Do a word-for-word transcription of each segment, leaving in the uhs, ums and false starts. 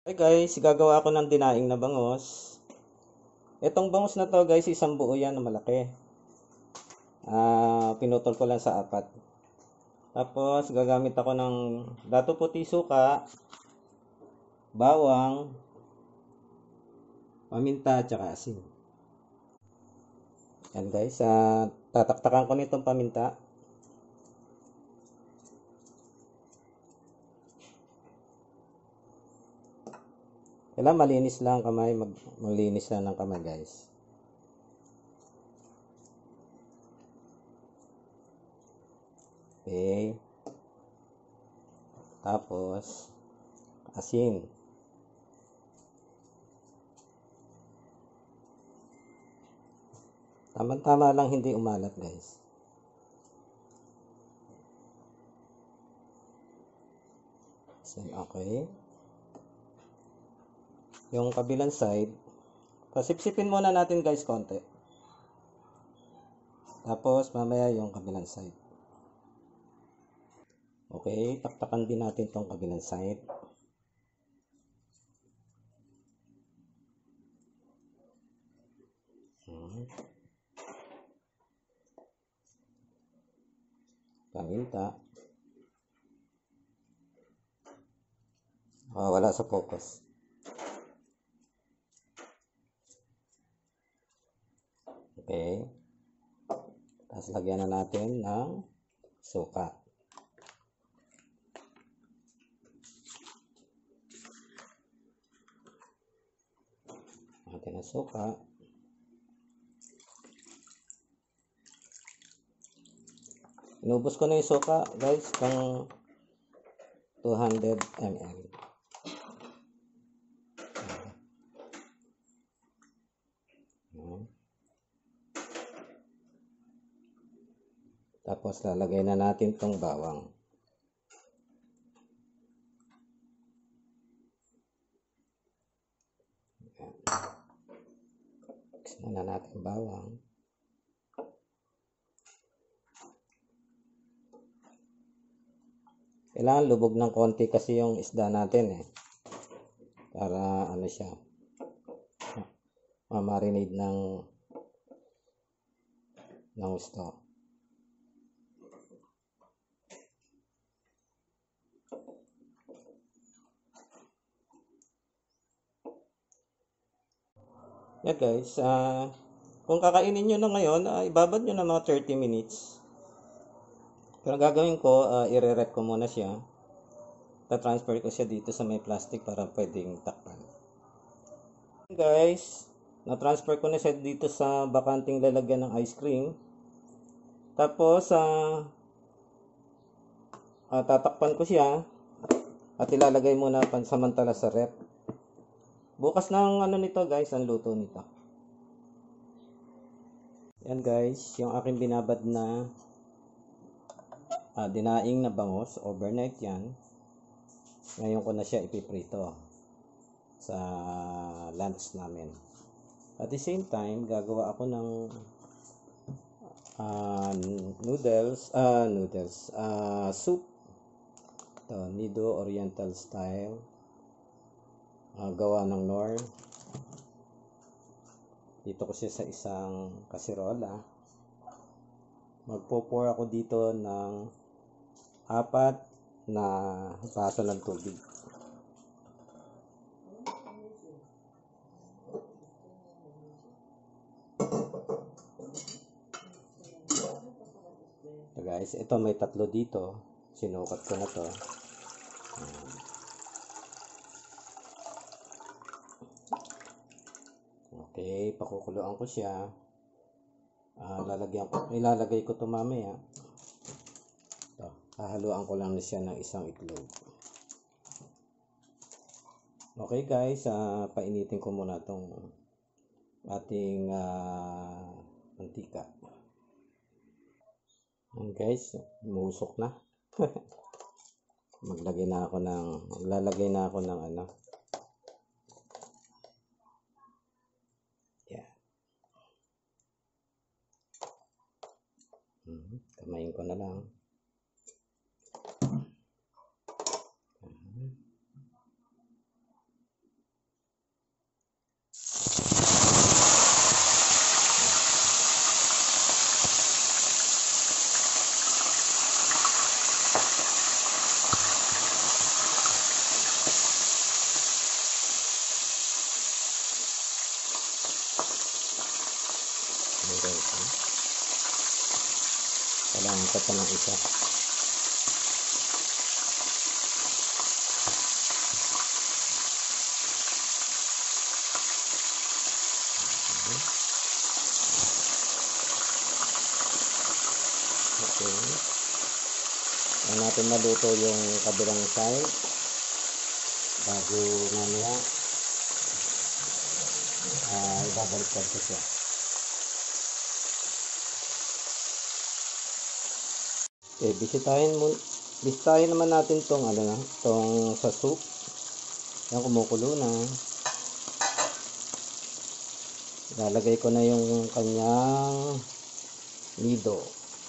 Hey guys, gagawa ako ng dinaing na bangos. Itong bangos na to guys, isang buo yan na malaki. Ah, pinutol ko lang sa apat. Tapos gagamit ako ng dato puti, suka, bawang, paminta, tsaka asin. Yan guys, ah, tataktakan ko nitong paminta. Kailangan malinis lang kamay, mag malinis lang ng kamay guys. Okay. Tapos, asin. Tama-tama lang, hindi umalat guys. Asin, okay. Yung kabilang side, pasipsipin muna natin guys konti. Tapos mamaya yung kabilang side. Okay, taktakan din natin tong kabilang side. Hmm. Paminta. Oh, wala sa focus. Okay. Tapos lagyan na natin ng suka. Natin ang suka. Inubos ko na yung suka guys, pang two hundred milliliters. Tapos lalagay na natin tong bawang. Mix na natin bawang. Kailangan lubog ng konti kasi yung isda natin eh. Para ano siya, ma-marinate ng ng gusto. Yeah guys, uh, kung kakainin nyo na ngayon, uh, ibabad nyo na mga thirty minutes. Pero gagawin ko, uh, i-re-rep ko muna siya. Ta-transfer ko siya dito sa may plastic para pwedeng takpan. Guys, na-transfer ko na siya dito sa bakanting lalagyan ng ice cream. Tapos, uh, uh, tatakpan ko siya at ilalagay muna pansamantala sa rep. Bukas ng ano nito guys, ang luto nito. Yan guys, yung aking binabad na uh, dinaing na bangos, overnight yan. Ngayon ko na siya ipiprito sa lunch namin. At the same time, gagawa ako ng uh, noodles, uh, noodles, uh, soup. Ito, Nido Oriental style. Uh, gawa ng Knorr. Dito ko siya sa isang kasirola. Magpo-pour ako dito ng apat na baso ng tubig. So guys, ito may tatlo dito. Sinukat ko na to. Okay, pakukuluan ko siya. Uh, lalagyan ko, ilalagay ko ito mamaya. Ito, hahaluan ko lang na siya ng isang itlog. Okay guys, uh, painitin ko muna itong ating uh, mantika. And guys, umusok na. Maglagay na ako ng, maglalagay na ako ng ano. Yan. Hmm, kamayin ko na lang. Ayan guys. Kailangan ko pa ng isa. Okay. Ayan natin maluto yung kabilang side bago mamaya uh, ibabaliktad ko siya. Okay, bisitahin mo, bisitahin naman natin tong ano na, tong sa soup. Yan, kumukulo na. Ilalagay ko na yung kanyang nido.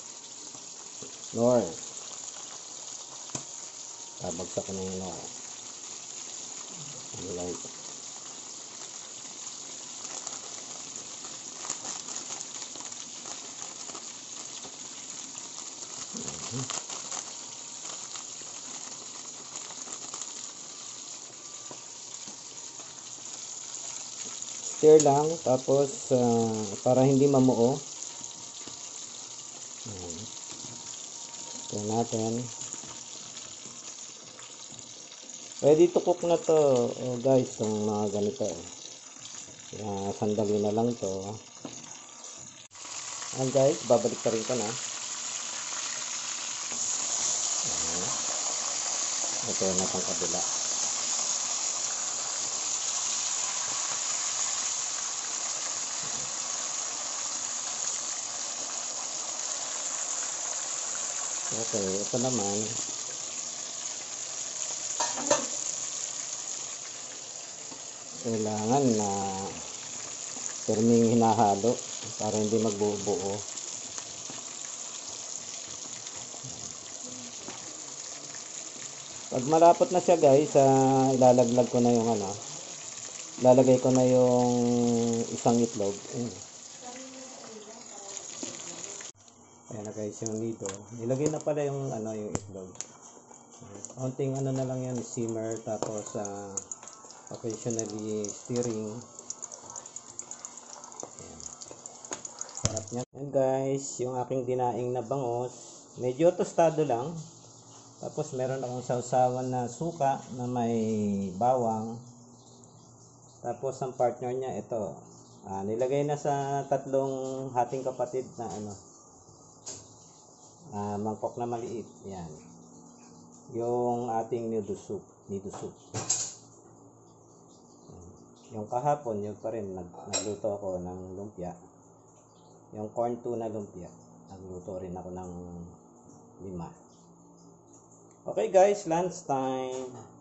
Nor. Tabagsak ko na yung nor. Like. Mm-hmm. Stir lang, tapos uh, para hindi mamuo. Ayan. Stir natin. Ready to cook na to, oh, guys, itong mga ganito. Kaya sandali na lang to. Ayan guys, babalik pa rin ko na. Ayan. Ito na itong kabila. Okay, ito naman. Kailangan na perming hinahalo para hindi magbubuo. Pag malapot na siya guys, uh, ilalaglag ko na yung ano, ilalagay ko na yung isang itlog. Ayan. Ayan na guys yung nido. Nilagay na pala yung ano, yung itlog. Konting ano na lang yan, simmer, tapos uh, occasionally stirring. Ayan. Sarap niya. Ayan guys, yung aking dinaing na bangos. Medyo tostado lang. Tapos meron akong sausawan na suka na may bawang. Tapos ang partner niya ito. Ah, nilagay na sa tatlong hating kapatid na ano. Ah, mangkok na maliit. Yan. Yung ating noodle soup, noodle soup. Yung kahapon, yun pa rin, nag, nagluto ako ng lumpia. Yung corn tuna lumpia, nagluto rin ako ng lima. Okay guys, lunch time.